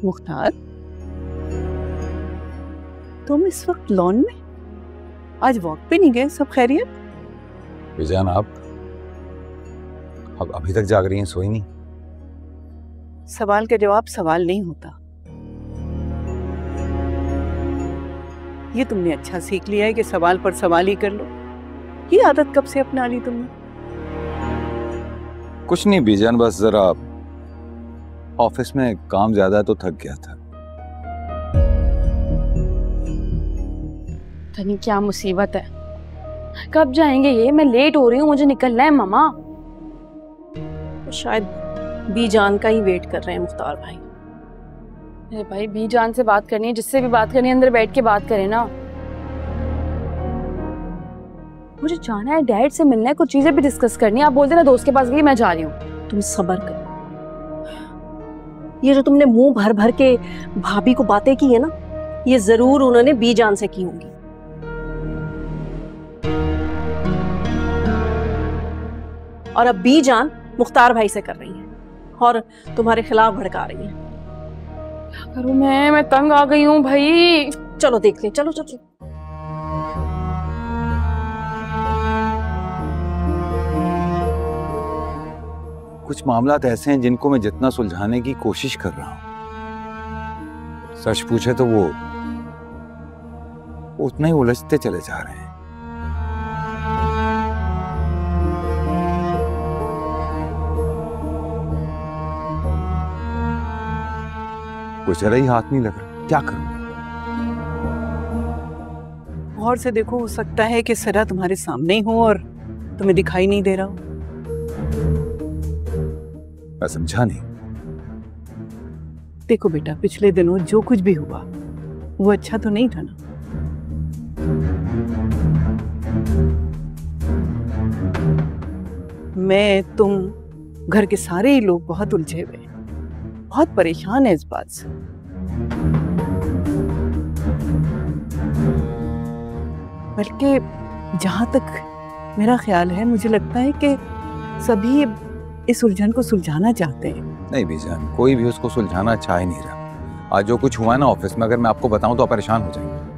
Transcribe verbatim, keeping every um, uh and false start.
मुख्तार, तुम इस वक्त लॉन में? आज वॉक पे नहीं गए? सब खैरियत? बेजान, आप अब अभी तक जाग रही हैं, सोई नहीं? सवाल का जवाब सवाल नहीं होता। ये तुमने अच्छा सीख लिया है कि सवाल पर सवाल ही कर लो। ये आदत कब से अपना ली तुमने? कुछ नहीं बेजान, बस जरा ऑफिस में काम ज्यादा है तो थक गया था। तनी क्या मुसीबत है, कब जाएंगे ये? मैं लेट हो रही हूँ, मुझे निकलना है मामा। शायद बी जान का ही वेट कर रहे हैं मुख्तार भाई। अरे भाई, बी जान से बात करनी है, जिससे भी बात करनी है अंदर बैठ के बात करें ना। मुझे जाना है, डैड से मिलना है, कुछ चीजें भी डिस्कस करनी है। आप बोलते ना दोस्त के पास गई, मैं जा रही हूँ। तुम सब्र करो। ये जो तुमने मुंह भर भर के भाभी को बातें की है ना, ये जरूर उन्होंने बी जान से की होंगी। और अब बी जान मुख्तार भाई से कर रही है और तुम्हारे खिलाफ भड़का रही है। क्या करूं मैं मैं तंग आ गई हूँ भाई। चलो देख ले, चलो चलो। कुछ मामलात ऐसे हैं जिनको मैं जितना सुलझाने की कोशिश कर रहा हूं, सच पूछे तो वो उतना ही उलझते चले जा रहे हैं। कुछ जरा ही हाथ नहीं लग रहा, क्या करूं? गौर से देखो, हो सकता है कि सरा तुम्हारे सामने ही हो और तुम्हें दिखाई नहीं दे रहा हो। मैं समझा नहीं। देखो बेटा, पिछले दिनों जो कुछ भी हुआ वो अच्छा तो नहीं था ना। मैं, तुम, घर के सारे ही लोग बहुत उलझे हुए हैं, बहुत परेशान है इस बात से। बल्कि जहां तक मेरा ख्याल है, मुझे लगता है कि सभी इस उलझन को सुलझाना चाहते हैं। नहीं बेजान, कोई भी उसको सुलझाना चाह ही नहीं रहा। आज जो कुछ हुआ ना ऑफिस में, अगर मैं आपको बताऊं तो आप परेशान हो जाएंगे।